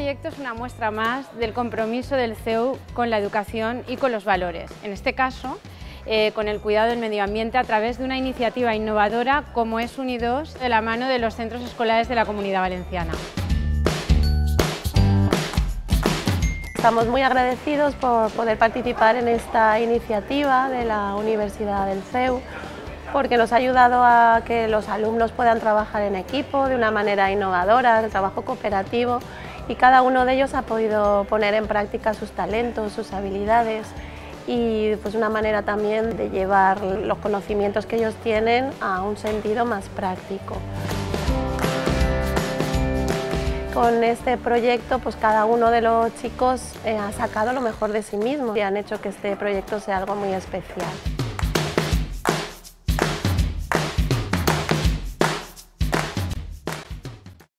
proyecto es una muestra más del compromiso del CEU con la educación y con los valores, en este caso con el cuidado del medio ambiente a través de una iniciativa innovadora como es Unidos, de la mano de los centros escolares de la Comunidad Valenciana. Estamos muy agradecidos por poder participar en esta iniciativa de la Universidad del CEU, porque nos ha ayudado a que los alumnos puedan trabajar en equipo de una manera innovadora, el trabajo cooperativo, y cada uno de ellos ha podido poner en práctica sus talentos, sus habilidades y pues una manera también de llevar los conocimientos que ellos tienen a un sentido más práctico. Con este proyecto pues cada uno de los chicos ha sacado lo mejor de sí mismo y han hecho que este proyecto sea algo muy especial.